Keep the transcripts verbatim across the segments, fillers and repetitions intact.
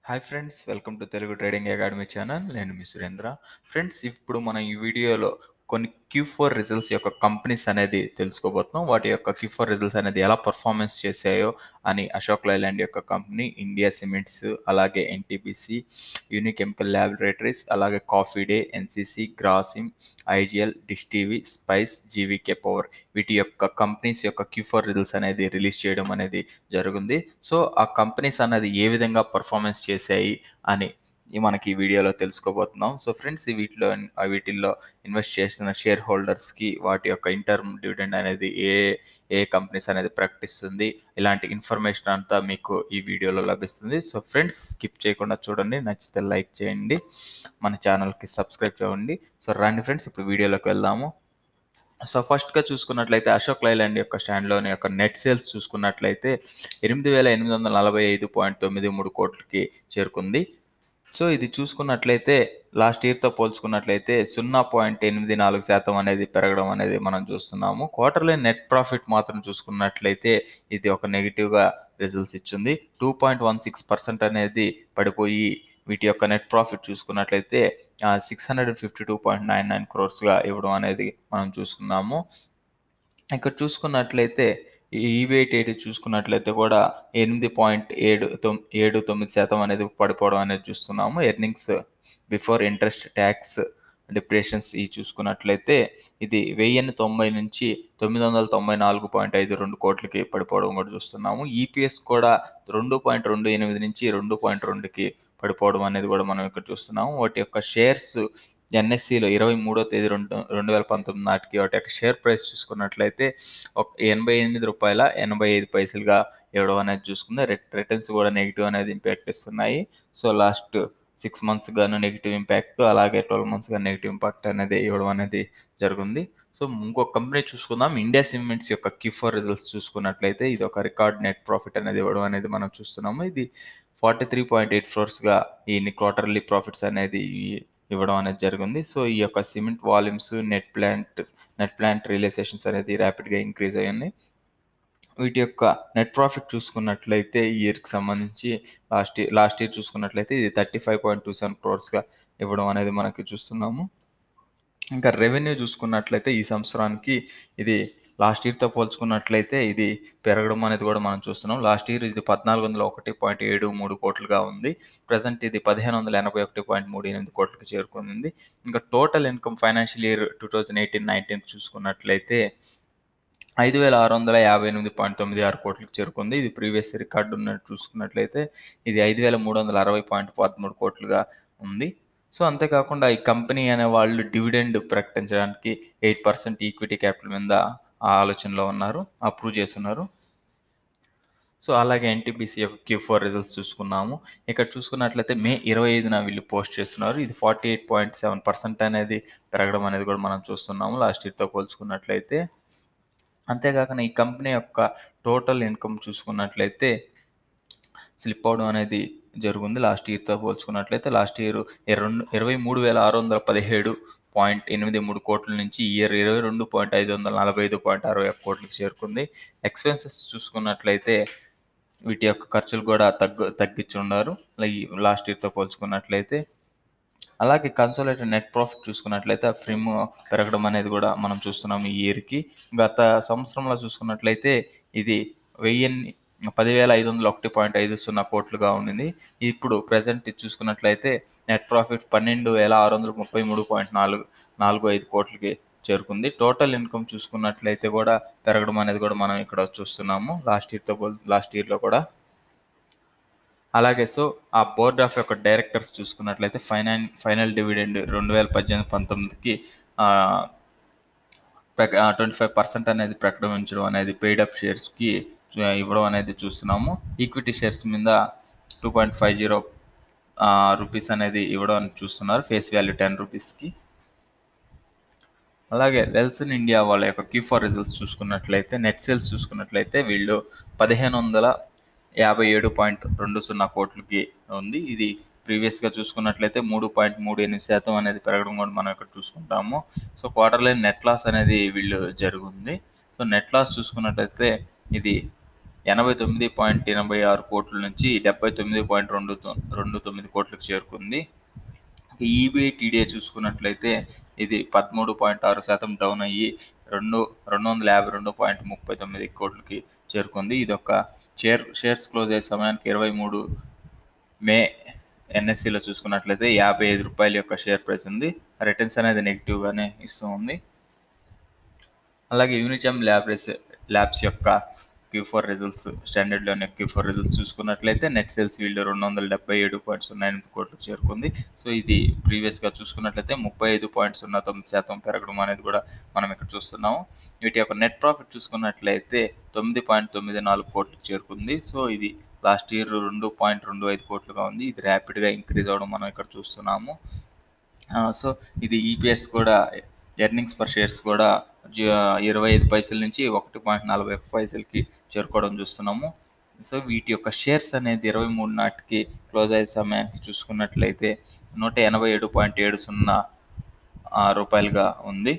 Hi friends, welcome to Telugu trading academy channel. నేను మీ Surendra. Friends, ఇప్పుడు మనం ఈ వీడియోలో కొన్ని క్యూ ఫోర్ రిజల్ట్స్ యొక్క కంపెనీస్ అనేది తెలుసుకోబోతున్నాం. వాటి యొక్క క్యూ ఫోర్ రిజల్ట్స్ అనేది ఎలా పర్ఫార్మెన్స్ చేశాయో అని అశోక్ లైలాండ్ యొక్క కంపెనీ, ఇండియా సిమెంట్స్, అలాగే ఎన్టీపీసీ, యూనికెమికల్ ల్యాబొరేటరీస్, అలాగే Coffee Day, NCC, Grasim, IGL, Dish TV, Spice, GVK Power వీటి యొక్క కంపెనీస్ యొక్క క్యూ ఫోర్ రిజల్ట్స్ అనేది రిలీజ్ చేయడం అనేది జరుగుంది. సో ఆ కంపెనీస్ అనేది ఏ విధంగా పర్ఫార్మెన్స్ చేశాయి అని మనకి ఈ వీడియోలో తెలుసుకోబోతున్నాం. సో ఫ్రెండ్స్, వీటిలో వీటిల్లో ఇన్వెస్ట్ చేసిన షేర్ హోల్డర్స్కి వాటి యొక్క ఇంటర్మ్ డివిడెండ్ అనేది ఏ ఏ కంపెనీస్ అనేది ప్రకటిస్తుంది, ఇలాంటి ఇన్ఫర్మేషన్ అంతా మీకు ఈ వీడియోలో లభిస్తుంది. సో ఫ్రెండ్స్, స్కిప్ చేయకుండా చూడండి, నచ్చితే లైక్ చేయండి, మన ఛానల్కి సబ్స్క్రైబ్ చేయండి. సో రండి ఫ్రెండ్స్, ఇప్పుడు వీడియోలోకి వెళ్దాము. సో ఫస్ట్గా చూసుకున్నట్లయితే అశోక్ లైలాండ్ యొక్క స్టాండ్లోని యొక్క నెట్ సేల్స్ చూసుకున్నట్లయితే ఎనిమిది వేల ఎనిమిది వందల నలభై ఐదు పాయింట్ తొమ్మిది మూడు కోట్లకి చేరుకుంది. సో ఇది చూసుకున్నట్లయితే లాస్ట్ ఇయర్తో పోల్చుకున్నట్లయితే సున్నా పాయింట్ ఎనిమిది నాలుగు శాతం అనేది పెరగడం అనేది మనం చూస్తున్నాము. క్వార్టర్లీ నెట్ ప్రాఫిట్ మాత్రం చూసుకున్నట్లయితే ఇది ఒక నెగిటివ్గా రిజల్ట్స్ ఇచ్చింది. Two point one six percent అనేది పడిపోయి వీటి యొక్క నెట్ ప్రాఫిట్ చూసుకున్నట్లయితే six hundred fifty two point nine nine క్రోర్స్గా ఇవ్వడం అనేది మనం చూసుకున్నాము. ఇక్కడ చూసుకున్నట్లయితే ఈ ఈబిఐటీ చూసుకున్నట్లయితే కూడా ఎనిమిది పాయింట్ ఏడు తొమ్ ఏడు తొమ్మిది శాతం అనేది పడిపోవడం అనేది చూస్తున్నాము. Earnings before interest, tax, depreciations ఈ చూసుకున్నట్లయితే ఇది వెయ్యి తొంభై నుంచి తొమ్మిది వందల తొంభై నాలుగు పాయింట్ ఐదు రెండు కోట్లకి పడిపోవడం కూడా చూస్తున్నాము. ఈపీఎస్ కూడా రెండు పాయింట్ రెండు ఎనిమిది నుంచి రెండు పాయింట్ రెండుకి పడిపోవడం అనేది కూడా మనం ఇక్కడ చూస్తున్నాము. వాటి యొక్క షేర్స్ ఎన్ఎస్సిలో ఇరవై మూడో తేదీ రెండు రెండు వేల పంతొమ్మిది నాటికి వాటి యొక్క షేర్ ప్రైస్ చూసుకున్నట్లయితే ఒక ఎనభై ఎనిమిది రూపాయల ఎనభై ఐదు పైసలుగా ఇవ్వడం అనేది చూసుకుంది. రిటర్న్స్ కూడా నెగిటివ్ అనేది ఇంపాక్ట్ ఇస్తున్నాయి. సో లాస్ట్ సిక్స్ మంత్స్ గాను నెగిటివ్ ఇంపాక్ట్, అలాగే ట్వెల్వ్ మంత్స్ గాను నెగిటివ్ ఇంపాక్ట్ అనేది ఇవ్వడం అనేది జరిగింది. సో ఇంకొక కంపెనీ చూసుకుందాం. ఇండియా సిమెంట్స్ యొక్క క్యూ ఫోర్ రిజల్ట్స్ చూసుకున్నట్లయితే ఇది ఒక రికార్డ్ నెట్ ప్రాఫిట్ అనేది ఇవ్వడం అనేది మనం చూస్తున్నాము. ఇది ఫార్టీ త్రీ పాయింట్ ఎయిట్ ఫ్లోర్స్గా ఈ క్వార్టర్లీ ప్రాఫిట్స్ అనేది ఇవ్వడం అనేది జరిగింది. సో ఈ యొక్క cement volumes, net plant net plant realisations అనేది ర్యాపిడ్గా ఇంక్రీజ్ అయ్యాయి. వీటి యొక్క నెట్ ప్రాఫిట్ చూసుకున్నట్లయితే ఈ ఇయర్కి సంబంధించి లాస్ట్ ఇయర్ లాస్ట్ ఇయర్ చూసుకున్నట్లయితే ఇది thirty five point two seven క్రోర్స్గా ఇవ్వడం అనేది మనకి చూస్తున్నాము. ఇంకా రెవెన్యూ చూసుకున్నట్లయితే ఈ సంవత్సరానికి ఇది లాస్ట్ ఇయర్తో పోల్చుకున్నట్లయితే ఇది పెరగడం అనేది కూడా మనం చూస్తున్నాం. లాస్ట్ ఇయర్ ఇది పద్నాలుగు వందల ఒకటి పాయింట్ ఏడు మూడు కోట్లుగా ఉంది. ప్రజెంట్ ఇది పదిహేను వందల ఎనభై ఒకటి పాయింట్ మూడు ఎనిమిది కోట్లకి చేరుకుంది. ఇంకా total income financial year two thousand eighteen nineteen చూసుకున్నట్లయితే ఐదు వేల ఆరు వందల యాభై ఎనిమిది పాయింట్ తొమ్మిది ఆరు కోట్లకు చేరుకుంది. ఇది ప్రీవియస్ రికార్డు ఉన్నట్టు చూసుకున్నట్లయితే ఇది ఐదు వేల మూడు వందల అరవై పాయింట్ పదమూడు కోట్లుగా ఉంది. సో అంతేకాకుండా ఈ కంపెనీ అనే వాళ్ళు డివిడెండ్ ప్రకటించడానికి ఎయిట్ పర్సెంట్ ఈక్విటీ క్యాపిటల్ మీద ఆలోచనలో ఉన్నారు, అప్రూవ్ చేస్తున్నారు. సో అలాగే ఎన్టీపీసీ యొక్క క్యూ ఫోర్ రిజల్ట్స్ చూసుకున్నాము. ఇక్కడ చూసుకున్నట్లయితే మే ఇరవై ఐదున వీళ్ళు పోస్ట్ చేస్తున్నారు. ఇది forty eight point seven percent అనేది పెరగడం అనేది కూడా మనం చూస్తున్నాము లాస్ట్ ఇయర్తో పోల్చుకున్నట్లయితే. అంతేకాకుండా ఈ కంపెనీ యొక్క టోటల్ ఇన్కమ్ చూసుకున్నట్లయితే స్లిప్ అవడం అనేది జరుగుంది లాస్ట్ ఇయర్తో పోల్చుకున్నట్లయితే. లాస్ట్ ఇయర్ రెండు ఇరవై మూడు వేల ఆరు వందల పదిహేడు పాయింట్ ఎనిమిది మూడు కోట్ల నుంచి ఇయర్ ఇరవై రెండు పాయింట్ ఐదు వందల నలభై ఐదు పాయింట్ అరవై ఒక్క కోట్లకి చేరుకుంది. ఎక్స్పెన్సెస్ చూసుకున్నట్లయితే వీటి యొక్క ఖర్చులు కూడా తగ్గు తగ్గించున్నారు లాస్ట్ ఇయర్తో పోల్చుకున్నట్లయితే. అలాగే కన్సోలేటెడ్ నెట్ ప్రాఫిట్ చూసుకున్నట్లయితే ఫ్రిమ్ పెరగడం అనేది కూడా మనం చూస్తున్నాం ఈ ఇయర్కి. గత సంవత్సరంలో చూసుకున్నట్లయితే ఇది వెయ్యి పదివేల ఐదు వందల ఒకటి పాయింట్ ఐదు సున్నా కోట్లుగా ఉండింది. ఇప్పుడు ప్రజెంట్ చూసుకున్నట్లయితే నెట్ ప్రాఫిట్ పన్నెండు వేల ఆరు వందల ముప్పై మూడు పాయింట్ నాలుగు నాలుగు ఐదు కోట్లకి చేరుకుంది. టోటల్ ఇన్కమ్ చూసుకున్నట్లయితే కూడా పెరగడం అనేది కూడా మనం ఇక్కడ చూస్తున్నాము లాస్ట్ ఇయర్తో లాస్ట్ ఇయర్లో కూడా. అలాగే సో ఆ బోర్డ్ ఆఫ్ యొక్క డైరెక్టర్స్ చూసుకున్నట్లయితే ఫైనల్ ఫైనల్ డివిడెండ్ రెండు వేల పద్దెనిమిది పంతొమ్మిదికి ట్వంటీ ఫైవ్ పర్సెంట్ అనేది ప్రకటించడం అనేది పెయిడ్ అప్ షేర్స్కి ఇవ్వడం అనేది చూస్తున్నాము. ఈక్విటీ షేర్స్ మీద two point five zero rupees అనేది ఇవ్వడం అనేది చూస్తున్నారు, ఫేస్ వాల్యూ టెన్ రూపీస్కి. అలాగే వెల్సన్ ఇండియా వాళ్ళ యొక్క క్యూ ఫోర్ రిజల్ట్స్ చూసుకున్నట్లయితే నెట్ సేల్స్ చూసుకున్నట్లయితే వీళ్ళు పదిహేను వందల యాభై ఏడు పాయింట్ రెండు సున్నా కోట్లకి ఉంది. ఇది ప్రీవియస్గా చూసుకున్నట్లయితే మూడు పాయింట్ మూడు ఎనిమిది శాతం అనేది పెరగడం కూడా మనం ఇక్కడ చూసుకుంటాము. సో క్వార్టర్లీ నెట్ లాస్ అనేది వీళ్ళు జరుగుంది. సో నెట్ లాస్ చూసుకున్నట్లయితే ఇది ఎనభై తొమ్మిది పాయింట్ ఎనభై ఆరు కోట్ల నుంచి డెబ్బై తొమ్మిది పాయింట్ రెండు రెండు తొమ్మిది కోట్లకు చేరుకుంది. ఈబీఐటీడీఏ చూసుకున్నట్లయితే ఇది పదమూడు పాయింట్ ఆరు శాతం డౌన్ అయ్యి రెండు రెండు వందల యాభై రెండు పాయింట్ ముప్పై తొమ్మిది కోట్లకి చేరుకుంది. ఇది ఒక షేర్ షేర్స్ క్లోజ్ అయ్యే సమయానికి ఇరవై మూడు మే ఎన్ఎస్సిలో చూసుకున్నట్లయితే యాభై ఐదు రూపాయల యొక్క షేర్ ప్రైస్ ఉంది. రిటర్న్స్ అనేది నెగిటివ్గానే ఇస్తూ ఉంది. అలాగే యూనిచెమ్ ల్యాబ్ ల్యాబ్స్ యొక్క క్యూ ఫోర్ రిజల్ట్స్ స్టాండర్డ్లోని క్యూ ఫోర్ రిజల్ట్స్ చూసుకున్నట్లయితే నెట్ సేల్స్ వీల్డ్ రెండు వందల డెబ్బై ఏడు పాయింట్ సున్నా ఎనిమిది కోట్లకు చేరుకుంది. సో ఇది ప్రీవియస్గా చూసుకున్నట్లయితే ముప్పై ఐదు పాయింట్ సున్నా తొమ్మిది శాతం పెరగడం అనేది కూడా మనం ఇక్కడ చూస్తున్నాము. వీటి యొక్క నెట్ ప్రాఫిట్ చూసుకున్నట్లయితే తొమ్మిది పాయింట్ తొమ్మిది నాలుగు కోట్లకు చేరుకుంది. సో ఇది లాస్ట్ ఇయర్ రెండు పాయింట్ రెండు ఐదు కోట్లుగా ఉంది. ఇది ర్యాపిడ్గా ఇంక్రీజ్ అవ్వడం మనం ఇక్కడ చూస్తున్నాము. సో ఇది ఈపీఎస్ కూడా ఎర్నింగ్స్ పర్ షేర్స్ కూడా ఇరవై ఐదు పైసల నుంచి ఒకటి పాయింట్ నలభై ఒక్క పైసలకి చేరుకోవడం చూస్తున్నాము. సో వీటి యొక్క షేర్స్ అనేది ఇరవై మూడు నాటికి క్లోజ్ అయ్యే సమయానికి చూసుకున్నట్లయితే నూట ఎనభై ఏడు పాయింట్ ఏడు సున్నా రూపాయలుగా ఉంది.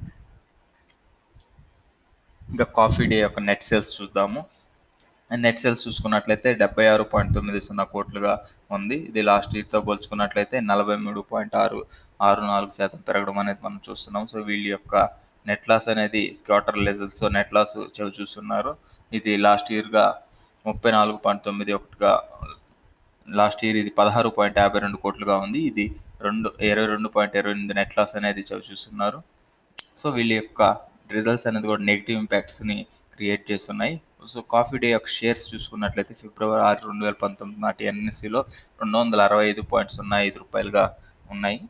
ఇంకా కాఫీ డే యొక్క నెట్ సేల్స్ చూద్దాము. నెట్ సేల్స్ చూసుకున్నట్లయితే డెబ్బై ఆరు పాయింట్ తొమ్మిది సున్నా కోట్లుగా ఉంది. ఇది లాస్ట్ ఇయర్తో పోల్చుకున్నట్లయితే నలభై మూడు పాయింట్ ఆరు ఆరు నాలుగు శాతం పెరగడం అనేది మనం చూస్తున్నాం. సో వీళ్ళ యొక్క నెట్ లాస్ అనేది క్వార్టర్ రిజల్ట్స్ నెట్ లాస్ చవి చూస్తున్నారు. ఇది లాస్ట్ ఇయర్గా ముప్పై నాలుగు పాయింట్ తొమ్మిది ఒకటిగా లాస్ట్ ఇయర్ ఇది పదహారు పాయింట్ యాభై రెండు కోట్లుగా ఉంది. ఇది రెండు ఇరవై రెండు పాయింట్ ఇరవై ఎనిమిది నెట్ లాస్ అనేది చవి చూస్తున్నారు. సో వీళ్ళ యొక్క రిజల్ట్స్ అనేది కూడా నెగిటివ్ ఇంపాక్ట్స్ని క్రియేట్ చేస్తున్నాయి. సో కాఫీ డే యొక్క షేర్స్ చూసుకున్నట్లయితే ఫిబ్రవరి ఆరు రెండు వేల పంతొమ్మిది నాటి ఎన్ఎస్సిలో రెండు వందల అరవై ఐదు పాయింట్ సున్నా ఐదు రూపాయలుగా ఉన్నాయి.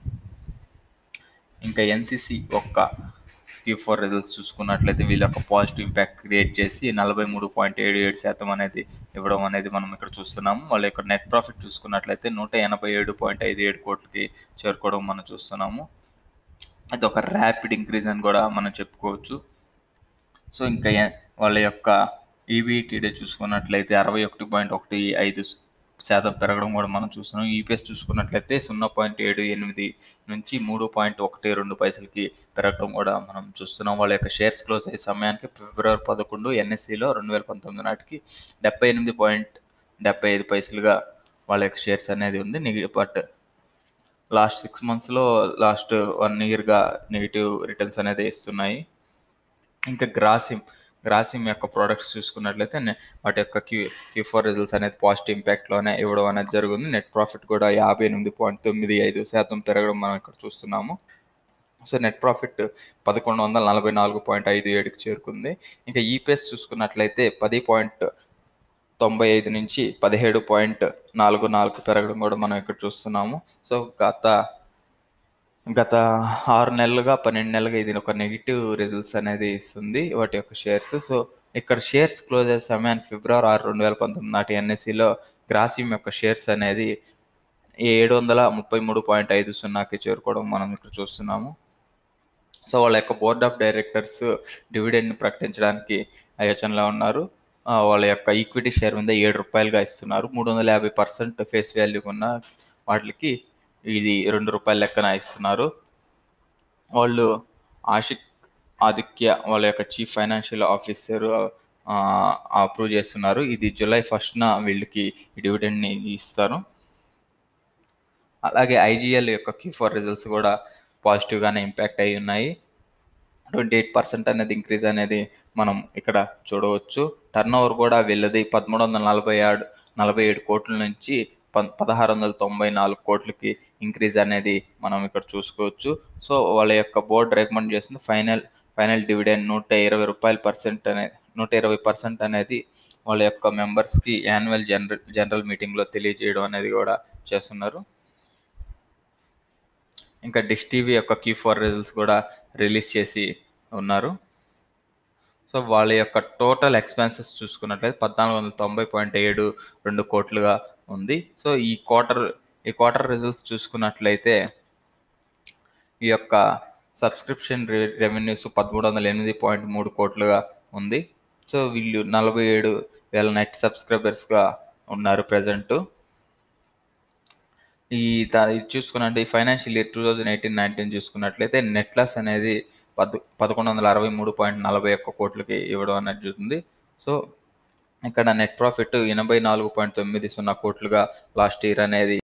ఇంకా ఎన్సిసి యొక్క క్యూ ఫోర్ రిజల్ట్స్ చూసుకున్నట్లయితే వీళ్ళ యొక్క పాజిటివ్ ఇంపాక్ట్ క్రియేట్ చేసి నలభై మూడు పాయింట్ ఏడు ఏడు శాతం అనేది ఇవ్వడం అనేది మనం ఇక్కడ చూస్తున్నాము. వాళ్ళ యొక్క నెట్ ప్రాఫిట్ చూసుకున్నట్లయితే నూట ఎనభై ఏడు పాయింట్ ఐదు ఏడు కోట్లకి చేరుకోవడం మనం చూస్తున్నాము. అది ఒక ర్యాపిడ్ ఇంక్రీజ్ అని కూడా మనం చెప్పుకోవచ్చు. సో ఇంకా వాళ్ళ యొక్క ఈబీఐటీడీ చూసుకున్నట్లయితే అరవై ఒకటి పాయింట్ ఒకటి ఐదు శాతం పెరగడం కూడా మనం చూస్తున్నాం. ఈపీఎస్ చూసుకున్నట్లయితే సున్నా పాయింట్ ఏడు ఎనిమిది నుంచి మూడు పాయింట్ ఒకటి రెండు పైసలకి పెరగడం కూడా మనం చూస్తున్నాం. వాళ్ళ యొక్క షేర్స్ క్లోజ్ అయ్యే సమయానికి ఫిబ్రవరి పదకొండు ఎన్ఎస్సిలో రెండు వేల పంతొమ్మిది నాటికి డెబ్బై ఎనిమిది పాయింట్ డెబ్బై ఐదు పైసలుగా వాళ్ళ యొక్క షేర్స్ అనేది ఉంది. నెగిటివ్ బట్ లాస్ట్ సిక్స్ మంత్స్లో లాస్ట్ వన్ ఇయర్గా నెగిటివ్ రిటర్న్స్ అనేది ఇస్తున్నాయి. ఇంకా గ్రాసిమ్ గ్రాసిమ్ యొక్క ప్రోడక్ట్స్ చూసుకున్నట్లయితే వాటి యొక్క క్యూ క్యూ ఫోర్ రిజల్ట్స్ అనేది పాజిటివ్ ఇంపాక్ట్లోనే ఇవ్వడం అనేది జరిగింది. నెట్ ప్రాఫిట్ కూడా యాభై ఎనిమిది పాయింట్ తొమ్మిది ఐదు శాతం పెరగడం మనం ఇక్కడ చూస్తున్నాము. సో నెట్ ప్రాఫిట్ పదకొండు వందల నలభై నాలుగు పాయింట్ ఐదు ఏడుకి చేరుకుంది. ఇంకా ఈపీఎస్ చూసుకున్నట్లయితే పది పాయింట్ తొంభై ఐదు నుంచి పదిహేడు పాయింట్ నాలుగు నాలుగు పెరగడం కూడా మనం ఇక్కడ చూస్తున్నాము. సో గత గత ఆరు నెలలుగా పన్నెండు నెలలుగా ఇది ఒక నెగిటివ్ రిజల్ట్స్ అనేది ఇస్తుంది వాటి యొక్క షేర్స్. సో ఇక్కడ షేర్స్ క్లోజ్ అయ్యే సమయానికి ఫిబ్రవరి ఆరు రెండు వేల పంతొమ్మిది నాటి ఎన్ఎస్సిలో గ్రాసిమ్ యొక్క షేర్స్ అనేది ఏడు వందల ముప్పై మూడు పాయింట్ ఐదు సున్నాకి చేరుకోవడం మనం ఇక్కడ చూస్తున్నాము. సో వాళ్ళ యొక్క బోర్డ్ ఆఫ్ డైరెక్టర్స్ డివిడెండ్ని ప్రకటించడానికి ఆలోచనలో ఉన్నారు. వాళ్ళ యొక్క ఈక్విటీ షేర్ మీద ఏడు రూపాయలుగా ఇస్తున్నారు. మూడు వందల యాభై పర్సెంట్ ఫేస్ వాల్యూ ఉన్న వాటికి ఇది రెండు రూపాయల లెక్కన ఇస్తున్నారు. వాళ్ళు ఆషిక్ ఆదిత్య వాళ్ళ యొక్క చీఫ్ ఫైనాన్షియల్ ఆఫీసర్ అప్రూవ్ చేస్తున్నారు. ఇది జూలై ఫస్ట్న వీళ్ళకి డివిడెండ్ని ఇస్తారు. అలాగే ఐజీఎల్ యొక్క క్యూ ఫోర్ రిజల్ట్స్ కూడా పాజిటివ్గానే ఇంపాక్ట్ అయి ఉన్నాయి. ట్వంటీ ఎయిట్ పర్సెంట్ అనేది ఇంక్రీజ్ అనేది మనం ఇక్కడ చూడవచ్చు. టర్న్ ఓవర్ కూడా వీళ్ళది పదమూడు వందల నలభై ఏడు నలభై ఏడు కోట్ల నుంచి పదహారు వందల తొంభై నాలుగు కోట్లకి ఇంక్రీజ్ అనేది మనం ఇక్కడ చూసుకోవచ్చు. సో వాళ్ళ యొక్క బోర్డు రికమెండ్ చేస్తుంది ఫైనల్ ఫైనల్ డివిడెండ్ నూట ఇరవై రూపాయల పర్సెంట్ అనేది నూట ఇరవై పర్సెంట్ అనేది వాళ్ళ యొక్క మెంబర్స్కి యాన్యువల్ జనరల్ జనరల్ మీటింగ్లో తెలియజేయడం అనేది కూడా చేస్తున్నారు. ఇంకా డిష్ టీవీ యొక్క క్యూ ఫోర్ రిజల్ట్స్ కూడా రిలీజ్ చేసి ఉన్నారు. సో వాళ్ళ యొక్క టోటల్ ఎక్స్పెన్సెస్ చూసుకున్నట్లయితే పద్నాలుగు వందల తొంభై పాయింట్ ఏడు రెండు కోట్లుగా ఉంది. సో ఈ క్వార్టర్ ఈ క్వార్టర్ రిజల్ట్స్ చూసుకున్నట్లయితే ఈ యొక్క సబ్స్క్రిప్షన్ రెవెన్యూస్ పదమూడు వందల ఎనిమిది పాయింట్ మూడు కోట్లుగా ఉంది. సో వీళ్ళు నలభై ఏడు వేల నెట్ సబ్స్క్రైబర్స్గా ఉన్నారు ప్రజెంట్. ఈ చూసుకున్నట్టు ఈ financial year two thousand eighteen nineteen చూసుకున్నట్లయితే నెట్ లాస్ అనేది పద్ పదకొండు వందల అరవై మూడు పాయింట్ నలభై ఒక్క కోట్లకి ఇవ్వడం అనేది జరుగుతుంది. సో ఇక్కడ నెట్ ప్రాఫిట్ ఎనభై నాలుగు పాయింట్ తొమ్మిది సున్నా కోట్లుగా లాస్ట్ ఇయర్ అనేది